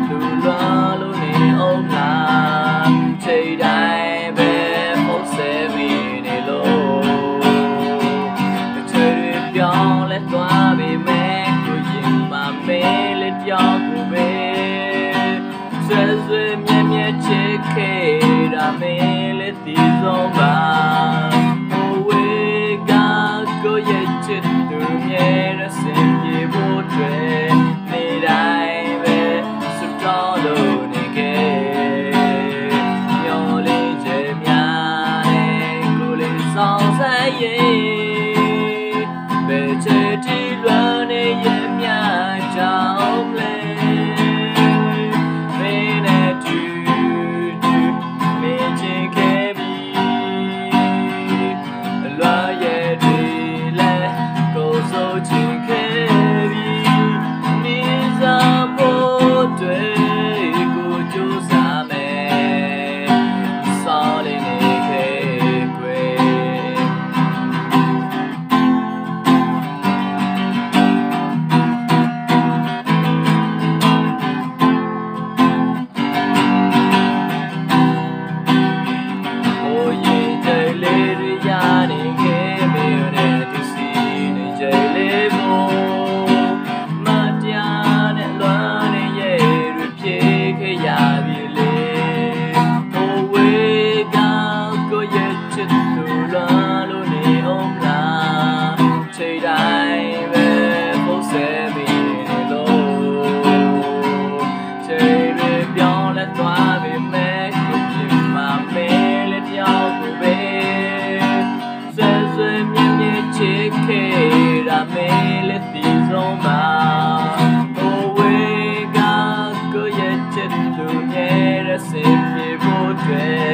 သူလွမ်းလို့နေအောင်လားချိန်တိုင်းပဲဖုတ်ဆဲပြီးနေလို့တစ်ချိန်တွေပြောင်းလဲသွားပြီမဲ့ကိုရင်မှာမဲလေးတယောက်ကိုပဲဆွဲဆွဲမြဲမြဲချစ်ခဲ့တာမဲလေးဒီဆုံးပါကိုရဲ့ချစ်သူမြဲတဲ့စင်ပြေဖို့တွေနေတိုင်းပဲစွတ်တော်လို့နေခဲ့မျောလေးချင်များတဲ့ကိုလေးဆောင်ဆိုင်ရဲ့ဘယ်ချစ်တီလွမ်းနေရဲ့များကြောင်းလဲမင်းနဲ့တူမင်းချင်ခဲ့ပြီလွားရဲ့ဆိုချင်ခဲ့ပြီးနေစားဖို့တွေကိုကြိုးစားမယ်စောလေးနေခဲ့ကွယ်ဟိုရင်ใจလေးတွေရနေခဲ့ပြီနဲ့သူစီနေใจလေးကိုမတရားနဲ့လွမ်းနေရဲ့တွေပြေခဲ့ရပြီလေဟိုဝေးကကိုရဲ့ချစ်သူလွမ်းလို့နေအောင်လားချိန်တိုင်းပဲဖို့ဆဲမိနေလို့ချိန်တွေပြောင်းလဲသွားပြီမဲ့ကိုပြင်မှာမဲလေးတယောက်ကိုပဲဆွဲဆွဲမြဲမြဲချစ်ခဲ့တာမဲလေးဒီဆုံးပါဟိုဝေးကကိုရဲ့ချစ်သူမြဲတဲ့စင်ပြေဖို့တွေ